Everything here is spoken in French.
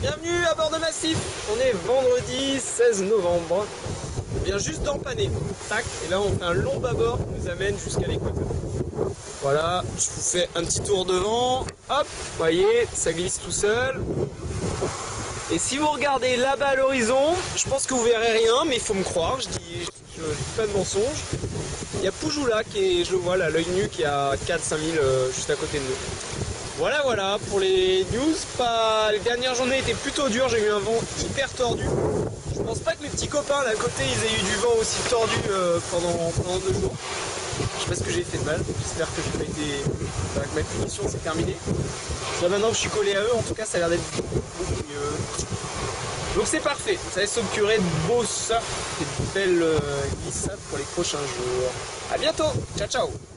Bienvenue à bord de Massif. On est vendredi 16 novembre. On vient juste d'empanner. Tac. Et là on fait un long bâbord qui nous amène jusqu'à l'équateur. Voilà, je vous fais un petit tour devant. Hop, voyez, ça glisse tout seul. Et si vous regardez là-bas à l'horizon, je pense que vous verrez rien, mais il faut me croire, je dis pas de mensonge. Il y a Poujoula qui est, je le vois là, l'œil nu, qui est à 4-5 000 juste à côté de nous. Voilà pour les news. Les dernières journées étaient plutôt dures, j'ai eu un vent hyper tordu. Je pense pas que mes petits copains là à côté ils aient eu du vent aussi tordu pendant 2 jours. Je sais pas ce que j'ai fait de mal, j'espère que j'ai pas été. Que ma punition c'est terminé. Là maintenant que je suis collé à eux, en tout cas ça a l'air d'être beaucoup mieux. Donc c'est parfait, ça laisse s'occurer de beaux surf et de belles glissades pour les prochains jours. A bientôt, ciao ciao.